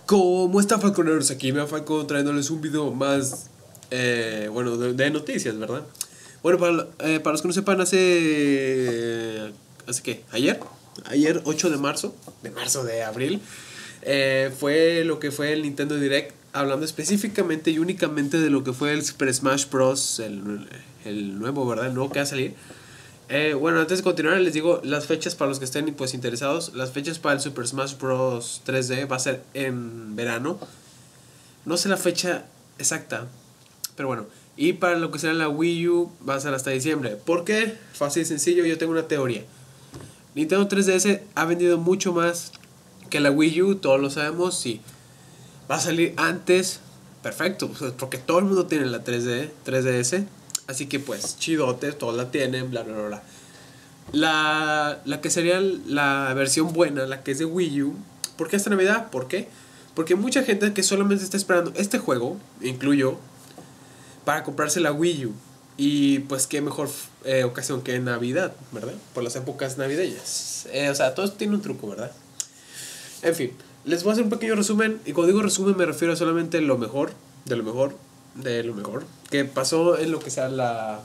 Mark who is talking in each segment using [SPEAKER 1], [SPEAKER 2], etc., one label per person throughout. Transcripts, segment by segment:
[SPEAKER 1] ¿Cómo están, Falconeros? Aquí me Falcon trayéndoles un video más, bueno, de noticias, ¿verdad? Bueno, para los que no sepan, ¿hace qué? Ayer 8 de marzo, de abril, fue lo que fue el Nintendo Direct, hablando específicamente y únicamente de lo que fue el Super Smash Bros., el nuevo, ¿verdad? El nuevo que va a salir. Bueno, antes de continuar les digo las fechas para los que estén pues interesados. Las fechas para el Super Smash Bros. 3D va a ser en verano. No sé la fecha exacta, pero bueno. Y para lo que será la Wii U va a ser hasta diciembre. ¿Por qué? Fácil y sencillo, yo tengo una teoría. Nintendo 3DS ha vendido mucho más que la Wii U, todos lo sabemos, sí. Va a salir antes, perfecto, porque todo el mundo tiene la 3DS. Así que pues, chidote, todos la tienen, bla bla bla. La que sería la versión buena, la que es de Wii U. ¿Por qué esta Navidad? ¿Por qué? Porque mucha gente que solamente está esperando este juego, incluyo, para comprarse la Wii U. Y pues qué mejor ocasión que Navidad, ¿verdad? Por las épocas navideñas. O sea, todo tiene un truco, ¿verdad? En fin, les voy a hacer un pequeño resumen. Y cuando digo resumen me refiero a solamente lo mejor, de lo mejor que pasó en lo que sea la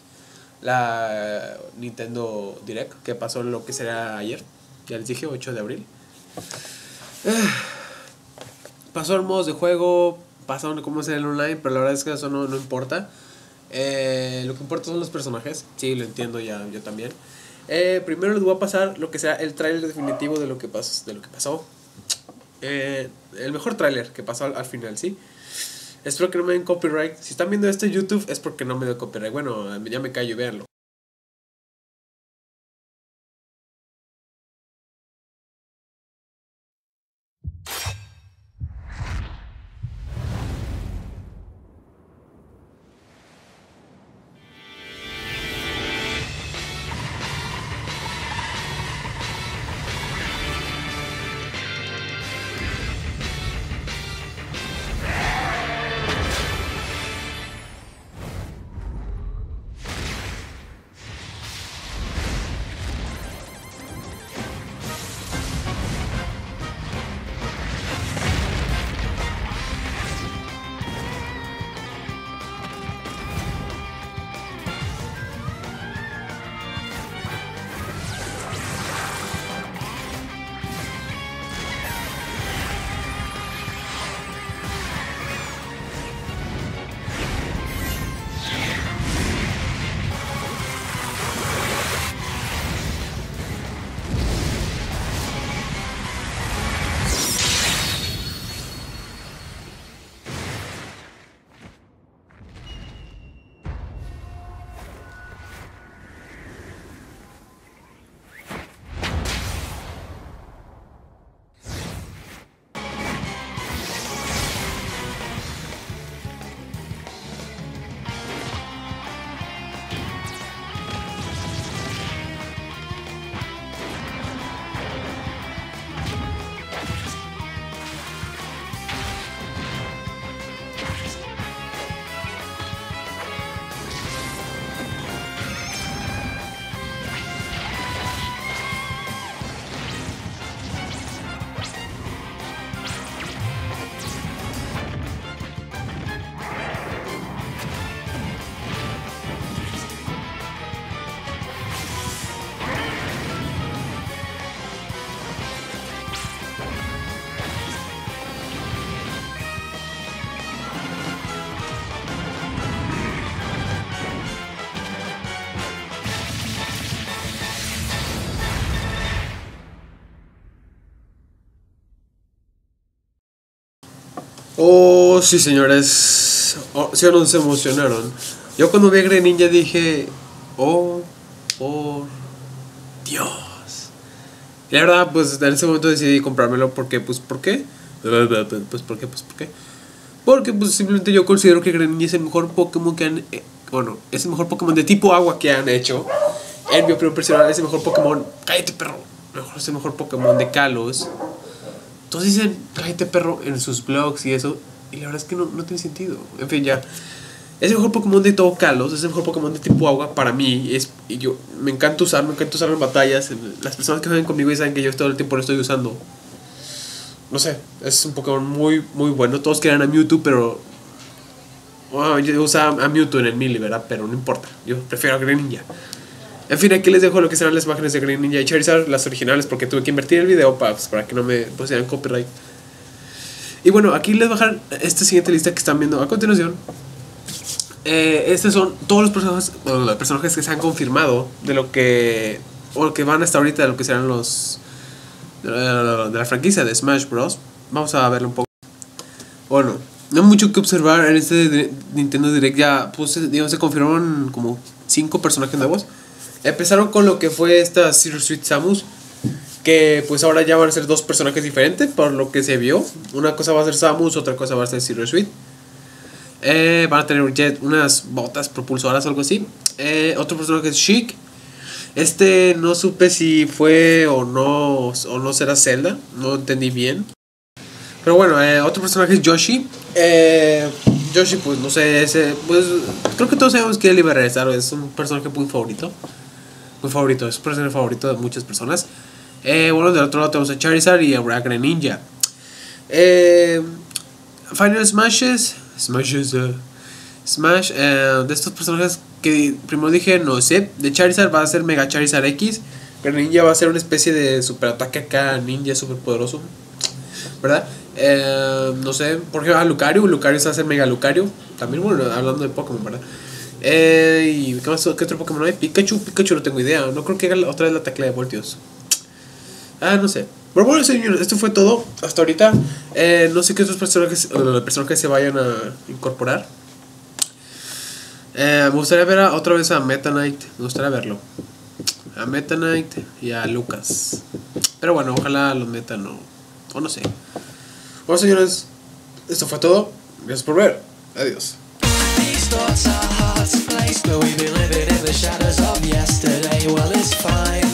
[SPEAKER 1] Nintendo Direct, que pasó en lo que será ayer, ya les dije, 8 de abril. Pasaron modos de juego, pasaron cómo será el online, pero la verdad es que eso no importa. Lo que importa son los personajes, sí, lo entiendo ya, yo también. Primero les voy a pasar lo que sea el tráiler definitivo de lo que pasó. El mejor tráiler que pasó al final, sí. Espero que no me den copyright. Si están viendo esto en YouTube es porque no me dio copyright. Bueno, ya me callo y véanlo. Oh, sí, señores. Oh, sí o no se emocionaron. Yo cuando vi a Greninja dije, oh, por Dios. Y la verdad, pues en ese momento decidí comprármelo porque, pues, ¿por qué? ¿Por qué? Porque, pues, simplemente yo considero que Greninja es el mejor Pokémon que han... bueno, es el mejor Pokémon de tipo agua que han hecho. En mi opinión personal, es el mejor Pokémon... ¡Cállate, perro! Es el mejor Pokémon de Kalos. Todos dicen, cállate, perro, en sus blogs y eso. Y la verdad es que no tiene sentido. En fin, ya. Es el mejor Pokémon de todo Kalos. Es el mejor Pokémon de tipo agua para mí. Y yo me encanta usarlo en batallas. Las personas que juegan conmigo y saben que yo todo el tiempo lo estoy usando. no sé, es un Pokémon muy, muy bueno. Todos querían a Mewtwo, pero yo usaba a Mewtwo en el Melee, ¿verdad? Pero no importa, yo prefiero a Greninja. En fin, aquí les dejo lo que serán las imágenes de Greninja y Charizard, las originales, porque tuve que invertir el video para que no me pusieran copyright. Y bueno, aquí les voy a dejar esta siguiente lista que están viendo a continuación. Estos son todos los personajes que se han confirmado de lo que, o que van hasta ahorita, de lo que serán los de la franquicia de Smash Bros. Vamos a verlo un poco. Bueno, no hay mucho que observar en este Nintendo Direct. Ya pues, digamos, se confirmaron como 5 personajes nuevos. Empezaron con lo que fue esta Zero Suite Samus, que pues ahora ya van a ser 2 personajes diferentes por lo que se vio. Una cosa va a ser Samus, otra cosa va a ser Zero Suite. Van a tener unas botas propulsoras o algo así. Otro personaje es Sheik. No supe si fue o no será Zelda. No entendí bien. Pero bueno, otro personaje es Yoshi. Yoshi, pues no sé, pues creo que todos sabemos que él iba a regresar. Es un personaje muy favorito. Muy favorito, es un personaje favorito de muchas personas. Bueno, del otro lado tenemos a Charizard y a Greninja. Final Smash, de estos personajes que primero dije, no sé. De Charizard va a ser Mega Charizard X. Greninja va a ser una especie de super ataque acá, ninja super poderoso, ¿verdad? No sé, por ejemplo, a Lucario se va a hacer Mega Lucario. También, bueno, hablando de Pokémon, ¿verdad? ¿Y qué otro Pokémon hay? Pikachu no tengo idea. No creo que haga otra vez la tecla de Voltios. No sé. Pero bueno, señores, esto fue todo hasta ahorita. No sé qué otros personajes se vayan a incorporar. Me gustaría ver otra vez a Meta Knight. Me gustaría verlo. A Meta Knight y a Lucas. Pero bueno, ojalá los metan o no sé. Bueno, señores, esto fue todo. Gracias por ver. Adiós.
[SPEAKER 2] These thoughts are hard to place, but we've been living in the shadows of yesterday. Well, it's fine.